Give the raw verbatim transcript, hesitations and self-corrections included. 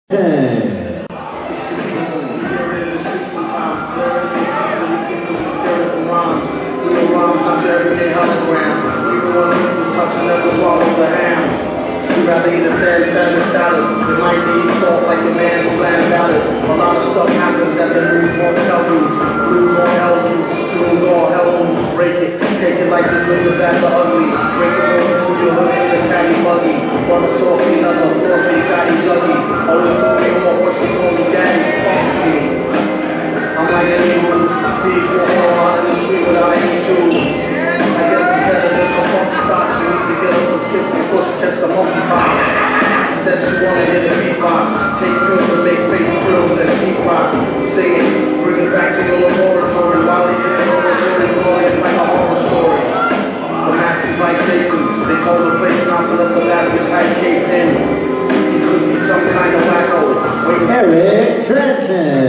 Hey. Everyday hologram. Even when the pizzas touch and never swallow the ham. You rather eat a sad salmon salad. It might need salt like a man's bland ballad. A lot of stuff happens that the news won't tell you. Blues all hell juice, snooze all hell loose. Break it, take it like the good, the bad, the ugly. Break it over through your hood in the caddy buggy. Butter softly, another flossy, fatty juggy. Always put me on what she told me, daddy, fuck me. I'm like any moves, seeds walk on in the street with iron shoes. I guess it's better than some funky socks. You need to get her some skips before she catch the monkey box. Instead she wanna hit the beatbox. Take pills and make fake grills that she rock. Sing it, bring it back to your laboratory. While he's in his oratory, glorious like a horror story. The mask is like Jason. They told the place not to let the basket tight case in. He could be some kind of wacko. Wait, Eric Trenton.